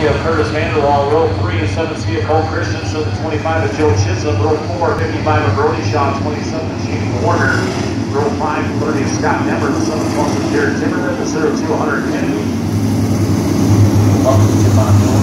of Curtis Vanderwall. Row 3 is 7th Ski of Cole Christensen. 25 of Joe Chisholm. Row 4, 55 of Brody Shaw. 27 of Shane Warner. Row 5, 30 of Scott Nemmer. The 7th one of Jared Timmerman. The 02, 100 Kennedy. Welcome to Chipon.